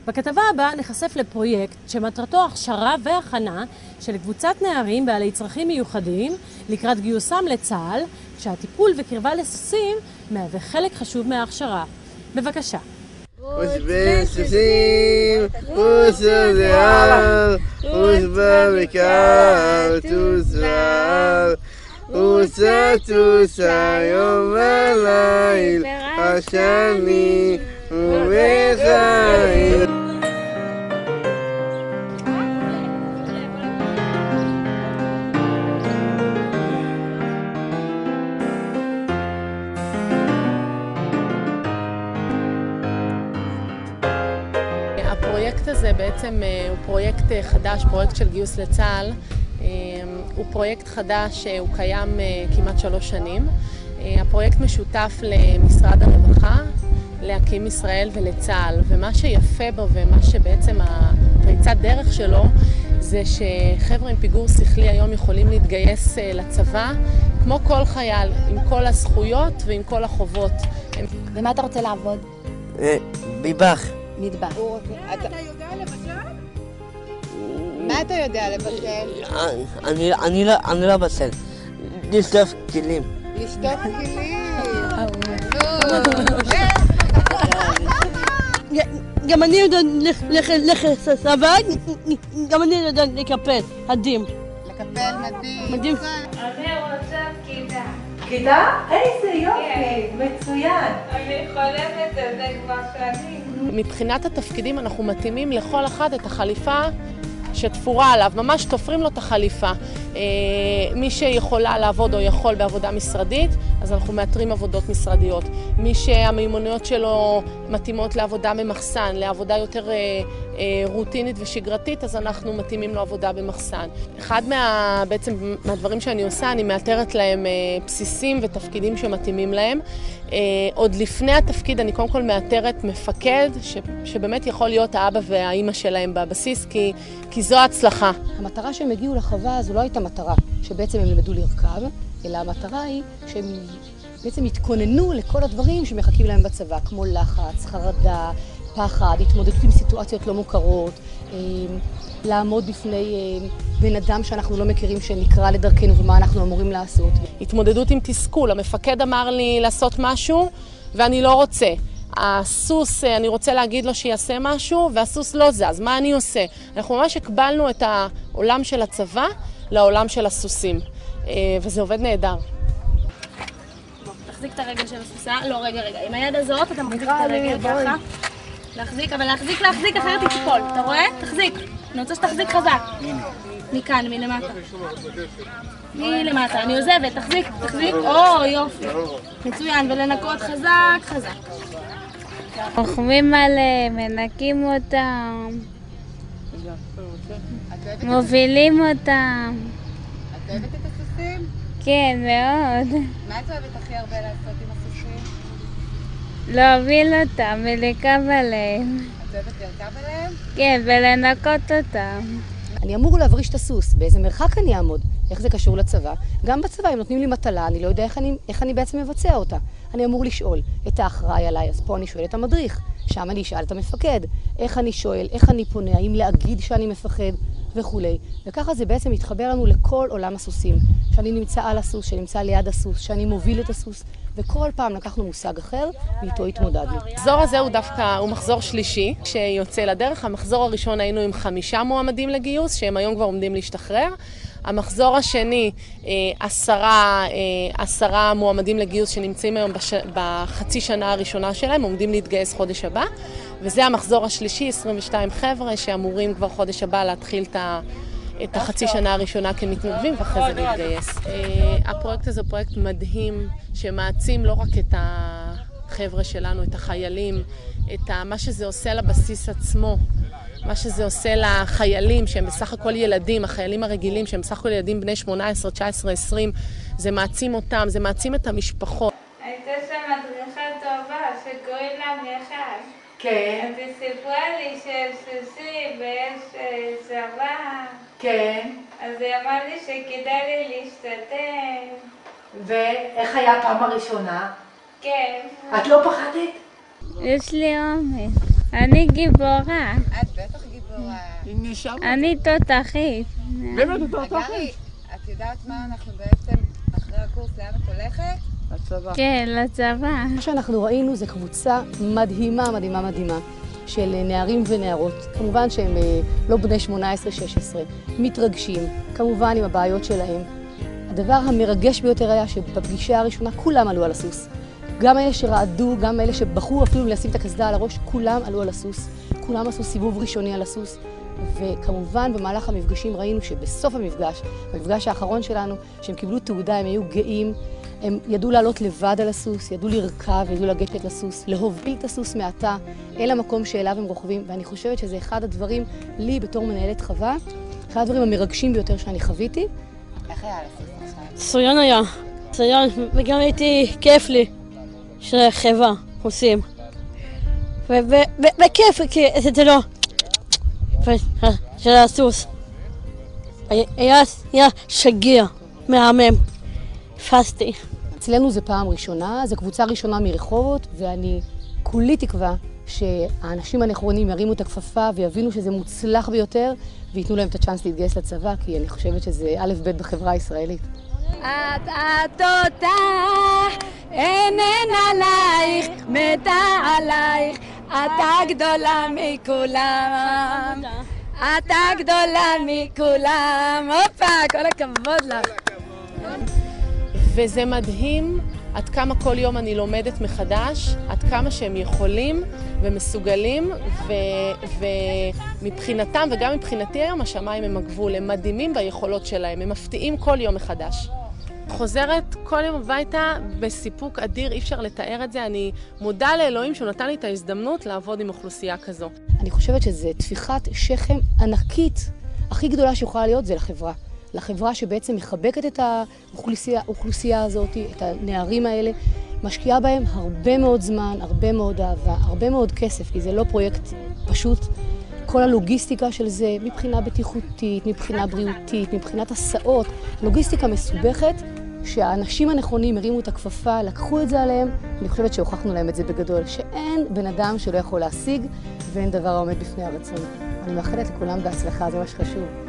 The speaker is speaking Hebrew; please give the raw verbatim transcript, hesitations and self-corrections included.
בכתבה הבאה נחשף לפרויקט שמטרתו הכשרה והכנה של קבוצת נערים בעלי צרכים מיוחדים לקראת גיוסם לצה"ל, שהטיפול וקרבה לסוסים מהווה חלק חשוב מההכשרה. בבקשה. וסבי סוסים, וסו זהב, וסבא וקר, תוסבל, וסה תוסה יום וליל, השני ובחיים. הפרויקט הזה בעצם הוא פרויקט חדש, פרויקט של גיוס לצה"ל. הוא פרויקט חדש, הוא קיים כמעט שלוש שנים. הפרויקט משותף למשרד הרווחה, להקים ישראל ולצה"ל. ומה שיפה בו ומה שבעצם הפריצת דרך שלו זה שחבר'ה עם פיגור שכלי היום יכולים להתגייס לצבא כמו כל חייל, עם כל הזכויות ועם כל החובות. ומה אתה רוצה לעבוד? מטבח. מטבח. אתה יודע לבשל? מה אתה יודע לבשל? אני לא בשל. לשטוף כלים. לשטוף כלים. גם אני יודע לצבא, גם אני יודע לקפל מדים. לקפל מדים. מדים. אני רוצה כיתה. כיתה? איזה יופי, מצוין. אני חולמת על זה כבר שנים. מבחינת התפקידים אנחנו מתאימים לכל אחד את החליפה שתפורה עליו, ממש תופרים לו את החליפה. מי שיכולה לעבוד או יכול בעבודה משרדית, אז אנחנו מאתרים עבודות משרדיות. מי שהמיומנויות שלו מתאימות לעבודה במחסן, לעבודה יותר רוטינית ושגרתית, אז אנחנו מתאימים לו עבודה במחסן. אחד מה, בעצם מהדברים שאני עושה, אני מאתרת להם בסיסים ותפקידים שמתאימים להם. עוד לפני התפקיד אני קודם כל מאתרת מפקד ש, שבאמת יכול להיות האבא והאימא שלהם בבסיס, כי, כי זו ההצלחה. המטרה שהם הגיעו לחווה הזו לא הייתה מטרה שבעצם הם למדו לרכב, אלא המטרה היא שהם בעצם התכוננו לכל הדברים שמחכים להם בצבא, כמו לחץ, חרדה, פחד, התמודדות עם סיטואציות לא מוכרות, לעמוד בפני בן אדם שאנחנו לא מכירים שנקרא לדרכנו ומה אנחנו אמורים לעשות. התמודדות עם תסכול, המפקד אמר לי לעשות משהו ואני לא רוצה. הסוס, אני רוצה להגיד לו שיעשה משהו והסוס לא זז, מה אני עושה? אנחנו ממש הקבלנו את העולם של הצבא לעולם של הסוסים, וזה עובד נהדר. תחזיק את הרגל של הסוסה, לא רגע רגע, עם היד הזאת אתה מחזיק את הרגל ככה. להחזיק, אבל להחזיק, להחזיק, אחרת היא תיפול, אתה רואה? תחזיק. אני רוצה שתחזיק חזק. מכאן, מלמטה. מלמטה, אני עוזבת, תחזיק, תחזיק. או, יופי. מצוין, ולנקות חזק, חזק. רוכבים עליהם, מנקים אותם. מובילים אותם. את אוהבת את הסוסים? כן, מאוד. מה את אוהבת הכי הרבה לעשות עם הסוסים? להוביל אותם ולרכב עליהם. את אוהבת לרכב עליהם? כן, ולנקות אותם. אני אמור להבריש את הסוס, באיזה מרחק אני אעמוד, איך זה קשור לצבא. גם בצבא הם נותנים לי מטלה, אני לא יודע איך אני, איך אני בעצם מבצע אותה. אני אמור לשאול את האחראי עליי, אז פה אני שואל את המדריך, שם אני אשאל את המפקד, איך אני שואל, איך אני פונה, האם להגיד שאני מפחד וכולי. וככה זה בעצם מתחבר לנו לכל עולם הסוסים, שאני נמצא על הסוס, שנמצא ליד הסוס, שאני מוביל את הסוס, וכל פעם לקחנו מושג אחר, ואיתו התמודדנו. המחזור הזה הוא דווקא, הוא מחזור שלישי שיוצא לדרך. המחזור הראשון היינו עם חמישה מועמדים לגיוס, שהם היום כבר עומדים להשתחרר. המחזור השני, עשרה, עשרה מועמדים לגיוס שנמצאים היום בש... בחצי שנה הראשונה שלהם, עומדים להתגייס חודש הבא. וזה המחזור השלישי, עשרים ושתיים חבר'ה שאמורים כבר חודש הבא להתחיל את ה... את החצי שנה הראשונה כמתנדבים ואחרי זה להתגייס. הפרויקט הזה הוא פרויקט מדהים שמעצים לא רק את החבר'ה שלנו, את החיילים, את מה שזה עושה לבסיס עצמו, מה שזה עושה לחיילים שהם בסך הכל ילדים, החיילים הרגילים שהם בסך הכל ילדים בני שמונה עשרה, תשע עשרה, עשרים, זה מעצים אותם, זה מעצים את המשפחות. הייתה שם מדריכה טובה שקוראים לה מיכל. כן. אז היא סיפרה לי שיש סוסים ויש צבא. כן. אז היא אמרה לי שכדאי לי להשתתף. ואיך היה הפעם הראשונה? כן. את לא פחדת? יש לי אומץ. אני גיבורה. את בטח גיבורה. אני תותחית. באמת תותחית? הגרי, את יודעת מה אנחנו בעצם, אחרי הקורס, לאן את הולכת? לצבא. כן, לצבא. מה שאנחנו ראינו זה קבוצה מדהימה, מדהימה, מדהימה, של נערים ונערות. כמובן שהם לא בני שמונה עשרה שש עשרה, מתרגשים, כמובן עם הבעיות שלהם. הדבר המרגש ביותר היה שבפגישה הראשונה כולם עלו על הסוס. גם אלה שרעדו, גם אלה שבחרו אפילו לשים את הקסדה על הראש, כולם עלו על הסוס. כולם עשו סיבוב ראשוני על הסוס. וכמובן במהלך המפגשים ראינו שבסוף המפגש, במפגש האחרון שלנו, שהם קיבלו תעודה, הם היו גאים, הם ידעו לעלות לבד על הסוס, ידעו לרכב, ידעו לגשת לסוס, להוביל את הסוס מעתה אל המקום שאליו הם רוכבים, ואני חושבת שזה אחד הדברים, לי בתור מנהלת חווה, אחד הדברים המרגשים ביותר שאני חוויתי. איך היה לסוס עכשיו? סוריון היה, סוריון, וגם הייתי, כיף לי, שחברה עושים. וכיף, כי זה לא, של הסוס. היה שגיר, מהמם, פסטי. אצלנו זה פעם ראשונה, זו קבוצה ראשונה מרחובות, ואני כולי תקווה שהאנשים הנכונים ירימו את הכפפה ויבינו שזה מוצלח ביותר, וייתנו להם את הצ'אנס להתגייס לצבא, כי אני חושבת שזה א' ב' בחברה הישראלית. את התותח, אינן עלייך, מתה עלייך, אתה גדולה מכולם. אתה גדולה מכולם. הופה, כל הכבוד לך. וזה מדהים עד כמה כל יום אני לומדת מחדש, עד כמה שהם יכולים ומסוגלים, ומבחינתם וגם מבחינתי היום השמיים הם הגבול, הם מדהימים ביכולות שלהם, הם מפתיעים כל יום מחדש. חוזרת כל יום הביתה בסיפוק אדיר, אי אפשר לתאר את זה. אני מודה לאלוהים שהוא נתן לי את ההזדמנות לעבוד עם אוכלוסייה כזו. אני חושבת שזה תפיחת שכם ענקית, הכי גדולה שיכולה להיות זה לחברה. לחברה שבעצם מחבקת את האוכלוסייה, האוכלוסייה הזאת, את הנערים האלה, משקיעה בהם הרבה מאוד זמן, הרבה מאוד אהבה, הרבה מאוד כסף, כי זה לא פרויקט פשוט. כל הלוגיסטיקה של זה, מבחינה בטיחותית, מבחינה בריאותית, מבחינת הסעות, לוגיסטיקה מסובכת, שהאנשים הנכונים הרימו את הכפפה, לקחו את זה עליהם, אני חושבת שהוכחנו להם את זה בגדול, שאין בן אדם שלא יכול להשיג, ואין דבר העומד בפני הרצון. אני מאחלת לכולם בהצלחה, זה מה שחשוב.